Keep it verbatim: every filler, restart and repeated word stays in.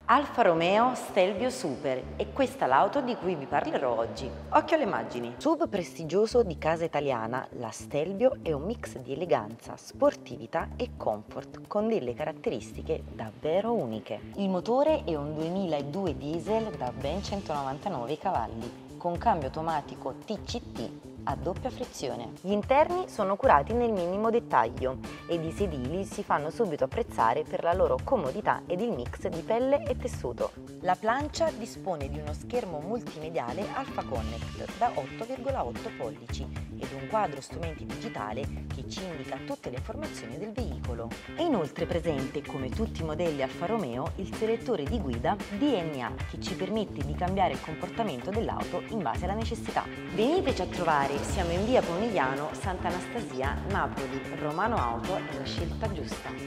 Alfa Romeo Stelvio Super, e questa l'auto di cui vi parlerò oggi. Occhio alle immagini. S U V prestigioso di casa italiana, la Stelvio è un mix di eleganza, sportività e comfort con delle caratteristiche davvero uniche. Il motore è un duemiladue diesel da ben centonovantanove cavalli con cambio automatico T C T a doppia frizione. Gli interni sono curati nel minimo dettaglio ed i sedili si fanno subito apprezzare per la loro comodità ed il mix di pelle e tessuto. La plancia dispone di uno schermo multimediale Alpha Connect da otto virgola otto pollici ed un quadro strumenti digitale che ci indica tutte le informazioni del veicolo. È inoltre presente, come tutti i modelli Alfa Romeo, il selettore di guida D N A che ci permette di cambiare il comportamento dell'auto in base alla necessità. Veniteci a trovare. Siamo in via Pomigliano, Sant'Anastasia, Napoli. Romano Auto è la scelta giusta.